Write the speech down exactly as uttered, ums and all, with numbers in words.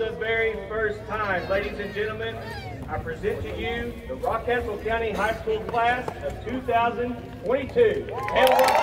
the very first time, ladies and gentlemen, I present to you the Rockcastle County High School class of two thousand twenty-two. And